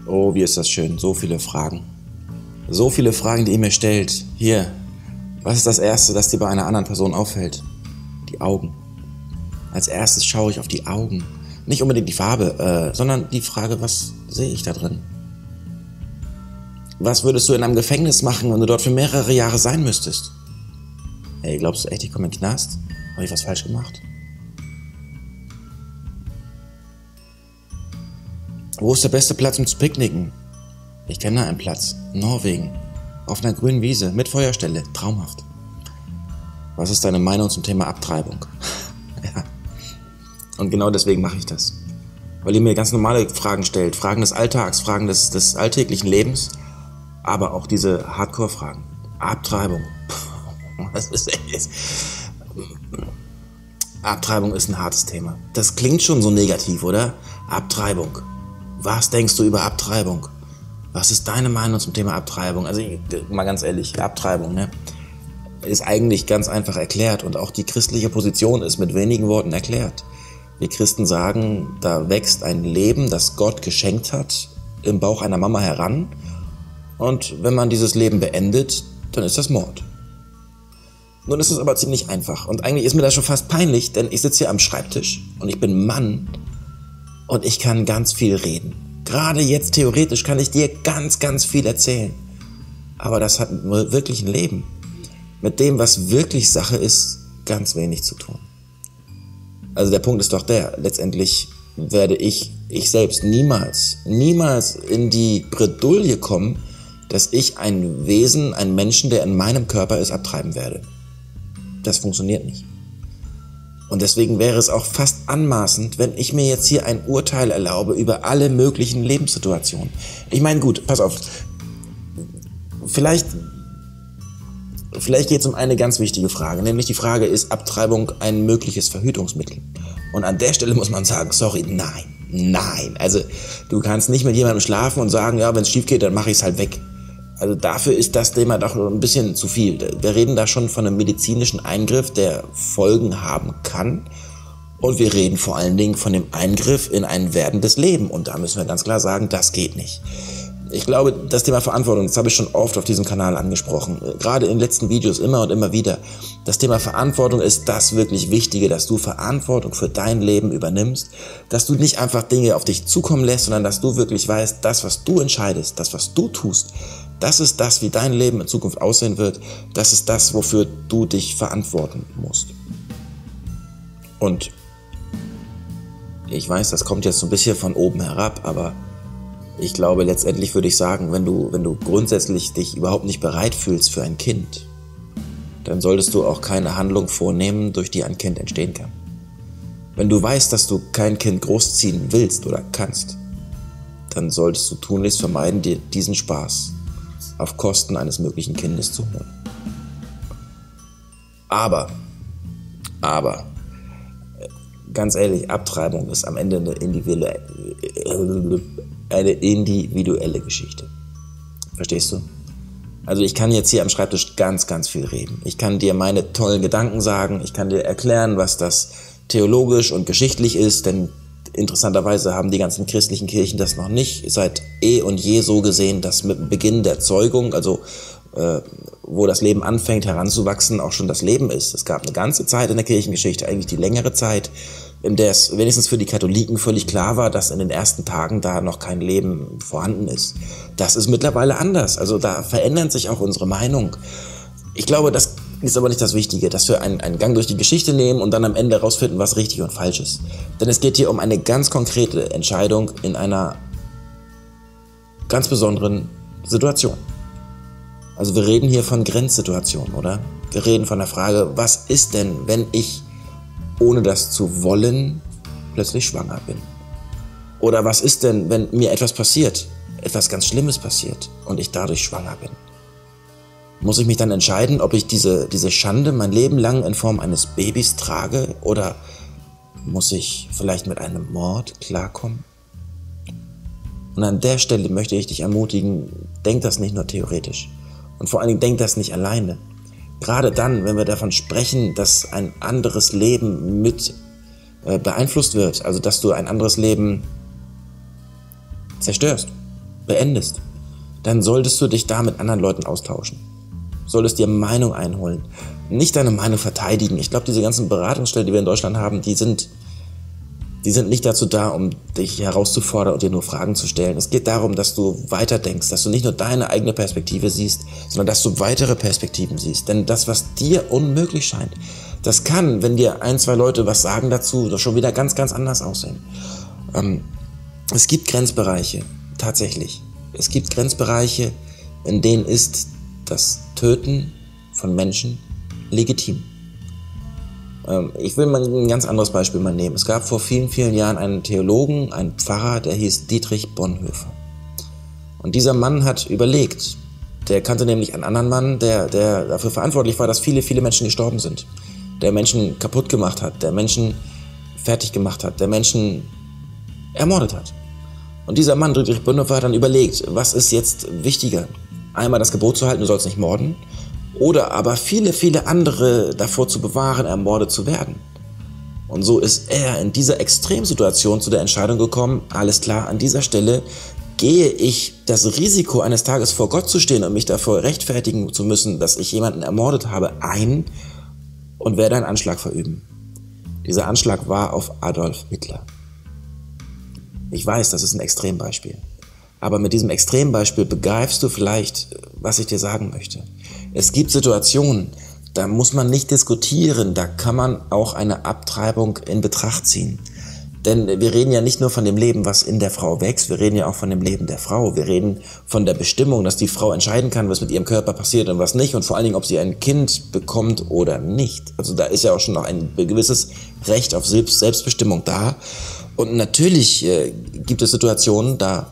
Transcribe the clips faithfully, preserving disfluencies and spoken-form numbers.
Oh, wie ist das schön. So viele Fragen. So viele Fragen, die ihr mir stellt. Hier, was ist das Erste, das dir bei einer anderen Person auffällt? Die Augen. Als erstes schaue ich auf die Augen. Nicht unbedingt die Farbe, äh, sondern die Frage, was sehe ich da drin? Was würdest du in einem Gefängnis machen, wenn du dort für mehrere Jahre sein müsstest? Hey, glaubst du echt, ich komme in den Knast? Habe ich was falsch gemacht? Wo ist der beste Platz, um zu picknicken? Ich kenne einen Platz. Norwegen. Auf einer grünen Wiese. Mit Feuerstelle. Traumhaft. Was ist deine Meinung zum Thema Abtreibung? Ja. Und genau deswegen mache ich das. Weil ihr mir ganz normale Fragen stellt. Fragen des Alltags, Fragen des, des alltäglichen Lebens. Aber auch diese Hardcore-Fragen. Abtreibung. Was ist das? Abtreibung ist ein hartes Thema. Das klingt schon so negativ, oder? Abtreibung. Was denkst du über Abtreibung? Was ist deine Meinung zum Thema Abtreibung? Also mal ganz ehrlich, Abtreibung, ne, ist eigentlich ganz einfach erklärt und auch die christliche Position ist mit wenigen Worten erklärt. Wir Christen sagen, da wächst ein Leben, das Gott geschenkt hat, im Bauch einer Mama heran und wenn man dieses Leben beendet, dann ist das Mord. Nun ist es aber ziemlich einfach und eigentlich ist mir das schon fast peinlich, denn ich sitze hier am Schreibtisch und ich bin Mann und ich kann ganz viel reden. Gerade jetzt theoretisch kann ich dir ganz, ganz viel erzählen. Aber das hat wirklich ein Leben. Mit dem, was wirklich Sache ist, ganz wenig zu tun. Also der Punkt ist doch der, letztendlich werde ich, ich selbst niemals, niemals in die Bredouille kommen, dass ich ein Wesen, einen Menschen, der in meinem Körper ist, abtreiben werde. Das funktioniert nicht. Und deswegen wäre es auch fast anmaßend, wenn ich mir jetzt hier ein Urteil erlaube über alle möglichen Lebenssituationen. Ich meine, gut, pass auf. Vielleicht, vielleicht geht es um eine ganz wichtige Frage, nämlich die Frage, ist Abtreibung ein mögliches Verhütungsmittel? Und an der Stelle muss man sagen, sorry, nein, nein. Also du kannst nicht mit jemandem schlafen und sagen, ja, wenn es schief geht, dann mache ich es halt weg. Also dafür ist das Thema doch ein bisschen zu viel. Wir reden da schon von einem medizinischen Eingriff, der Folgen haben kann. Und wir reden vor allen Dingen von dem Eingriff in ein werdendes Leben. Und da müssen wir ganz klar sagen, das geht nicht. Ich glaube, das Thema Verantwortung, das habe ich schon oft auf diesem Kanal angesprochen. Gerade in den letzten Videos immer und immer wieder. Das Thema Verantwortung ist das wirklich Wichtige, dass du Verantwortung für dein Leben übernimmst. Dass du nicht einfach Dinge auf dich zukommen lässt, sondern dass du wirklich weißt, das, was du entscheidest, das, was du tust, das ist das, wie dein Leben in Zukunft aussehen wird. Das ist das, wofür du dich verantworten musst. Und ich weiß, das kommt jetzt so ein bisschen von oben herab, aber ich glaube, letztendlich würde ich sagen, wenn du, wenn du grundsätzlich dich überhaupt nicht bereit fühlst für ein Kind, dann solltest du auch keine Handlung vornehmen, durch die ein Kind entstehen kann. Wenn du weißt, dass du kein Kind großziehen willst oder kannst, dann solltest du tunlichst vermeiden, dir diesen Spaß auf Kosten eines möglichen Kindes zu holen. Aber, aber, ganz ehrlich, Abtreibung ist am Ende eine individuelle, eine individuelle Geschichte. Verstehst du? Also ich kann jetzt hier am Schreibtisch ganz, ganz viel reden. Ich kann dir meine tollen Gedanken sagen, ich kann dir erklären, was das theologisch und geschichtlich ist, denn interessanterweise haben die ganzen christlichen Kirchen das noch nicht seit eh und je so gesehen, dass mit dem Beginn der Zeugung, also äh, wo das Leben anfängt heranzuwachsen, auch schon das Leben ist. Es gab eine ganze Zeit in der Kirchengeschichte, eigentlich die längere Zeit, in der es wenigstens für die Katholiken völlig klar war, dass in den ersten Tagen da noch kein Leben vorhanden ist. Das ist mittlerweile anders. Also da verändern sich auch unsere Meinungen. Ich glaube, das ist aber nicht das Wichtige, dass wir einen, einen Gang durch die Geschichte nehmen und dann am Ende herausfinden, was richtig und falsch ist. Denn es geht hier um eine ganz konkrete Entscheidung in einer ganz besonderen Situation. Also wir reden hier von Grenzsituationen, oder? Wir reden von der Frage, was ist denn, wenn ich, ohne das zu wollen, plötzlich schwanger bin? Oder was ist denn, wenn mir etwas passiert, etwas ganz Schlimmes passiert und ich dadurch schwanger bin? Muss ich mich dann entscheiden, ob ich diese, diese Schande mein Leben lang in Form eines Babys trage oder muss ich vielleicht mit einem Mord klarkommen? Und an der Stelle möchte ich dich ermutigen, denk das nicht nur theoretisch. Und vor allen Dingen denk das nicht alleine. Gerade dann, wenn wir davon sprechen, dass ein anderes Leben mit äh, beeinflusst wird, also dass du ein anderes Leben zerstörst. beendest, dann solltest du dich da mit anderen Leuten austauschen. Solltest dir Meinung einholen. Nicht deine Meinung verteidigen. Ich glaube, diese ganzen Beratungsstellen, die wir in Deutschland haben, die sind, die sind nicht dazu da, um dich herauszufordern und dir nur Fragen zu stellen. Es geht darum, dass du weiterdenkst, dass du nicht nur deine eigene Perspektive siehst, sondern dass du weitere Perspektiven siehst. Denn das, was dir unmöglich scheint, das kann, wenn dir ein, zwei Leute was sagen dazu, doch schon wieder ganz, ganz anders aussehen. Ähm, es gibt Grenzbereiche, tatsächlich. Es gibt Grenzbereiche, in denen ist das Töten von Menschen legitim. Ähm, ich will mal ein ganz anderes Beispiel mal nehmen. Es gab vor vielen, vielen Jahren einen Theologen, einen Pfarrer, der hieß Dietrich Bonhoeffer. Und dieser Mann hat überlegt, der kannte nämlich einen anderen Mann, der, der dafür verantwortlich war, dass viele, viele Menschen gestorben sind. Der Menschen kaputt gemacht hat, der Menschen fertig gemacht hat, der Menschen ermordet hat. Und dieser Mann, Dietrich Bonhoeffer, hat dann überlegt, was ist jetzt wichtiger? Einmal das Gebot zu halten, du sollst nicht morden, oder aber viele, viele andere davor zu bewahren, ermordet zu werden. Und so ist er in dieser Extremsituation zu der Entscheidung gekommen, alles klar, an dieser Stelle gehe ich das Risiko, eines Tages vor Gott zu stehen und mich davor rechtfertigen zu müssen, dass ich jemanden ermordet habe, ein und werde einen Anschlag verüben. Dieser Anschlag war auf Adolf Hitler. Ich weiß, das ist ein Extrembeispiel. Aber mit diesem Extrembeispiel begreifst du vielleicht, was ich dir sagen möchte. Es gibt Situationen, da muss man nicht diskutieren, da kann man auch eine Abtreibung in Betracht ziehen. Denn wir reden ja nicht nur von dem Leben, was in der Frau wächst, wir reden ja auch von dem Leben der Frau. Wir reden von der Bestimmung, dass die Frau entscheiden kann, was mit ihrem Körper passiert und was nicht. Und vor allen Dingen, ob sie ein Kind bekommt oder nicht. Also da ist ja auch schon noch ein gewisses Recht auf Selbstbestimmung da. Und natürlich äh, gibt es Situationen, da...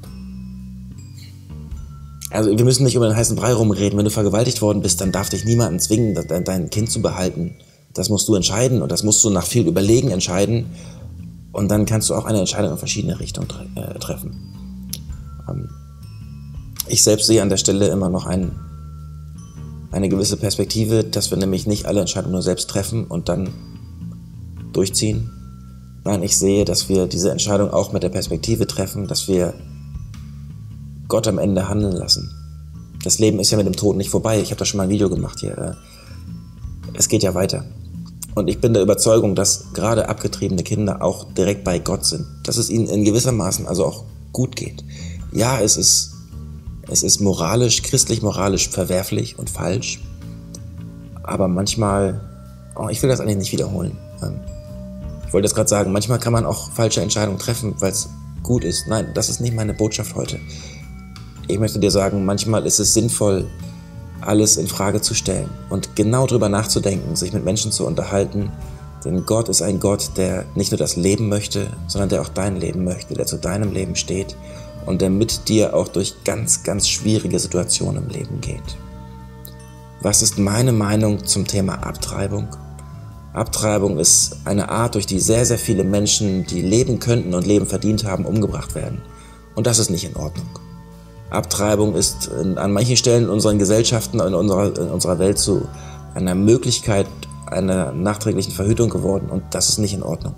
Also wir müssen nicht über den heißen Brei rumreden. Wenn du vergewaltigt worden bist, dann darf dich niemanden zwingen, dein Kind zu behalten. Das musst du entscheiden und das musst du nach viel Überlegen entscheiden. Und dann kannst du auch eine Entscheidung in verschiedene Richtungen tre äh, treffen. Ähm ich selbst sehe an der Stelle immer noch ein, eine gewisse Perspektive, dass wir nämlich nicht alle Entscheidungen nur selbst treffen und dann durchziehen. Nein, ich sehe, dass wir diese Entscheidung auch mit der Perspektive treffen, dass wir Gott am Ende handeln lassen. Das Leben ist ja mit dem Tod nicht vorbei. Ich habe da schon mal ein Video gemacht hier. Es geht ja weiter. Und ich bin der Überzeugung, dass gerade abgetriebene Kinder auch direkt bei Gott sind. Dass es ihnen in gewissermaßen also auch gut geht. Ja, es ist, es ist moralisch, christlich-moralisch verwerflich und falsch. Aber manchmal, oh, ich will das eigentlich nicht wiederholen. Ich wollte jetzt gerade sagen, manchmal kann man auch falsche Entscheidungen treffen, weil es gut ist. Nein, das ist nicht meine Botschaft heute. Ich möchte dir sagen, manchmal ist es sinnvoll, alles in Frage zu stellen und genau darüber nachzudenken, sich mit Menschen zu unterhalten. Denn Gott ist ein Gott, der nicht nur das Leben möchte, sondern der auch dein Leben möchte, der zu deinem Leben steht und der mit dir auch durch ganz, ganz schwierige Situationen im Leben geht. Was ist meine Meinung zum Thema Abtreibung? Abtreibung ist eine Art, durch die sehr, sehr viele Menschen, die leben könnten und Leben verdient haben, umgebracht werden. Und das ist nicht in Ordnung. Abtreibung ist in, an manchen Stellen in unseren Gesellschaften, in unserer, in unserer Welt zu einer Möglichkeit einer nachträglichen Verhütung geworden und das ist nicht in Ordnung.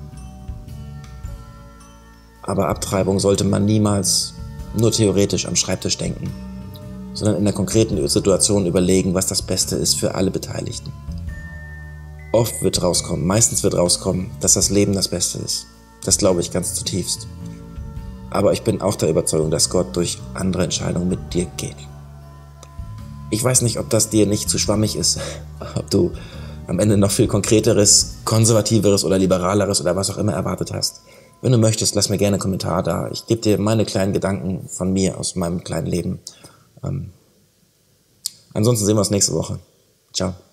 Aber Abtreibung sollte man niemals nur theoretisch am Schreibtisch denken, sondern in der konkreten Situation überlegen, was das Beste ist für alle Beteiligten. Oft wird rauskommen, meistens wird rauskommen, dass das Leben das Beste ist. Das glaube ich ganz zutiefst. Aber ich bin auch der Überzeugung, dass Gott durch andere Entscheidungen mit dir geht. Ich weiß nicht, ob das dir nicht zu schwammig ist, ob du am Ende noch viel konkreteres, konservativeres oder liberaleres oder was auch immer erwartet hast. Wenn du möchtest, lass mir gerne einen Kommentar da. Ich gebe dir meine kleinen Gedanken von mir aus meinem kleinen Leben. Ähm, ansonsten sehen wir uns nächste Woche. Ciao.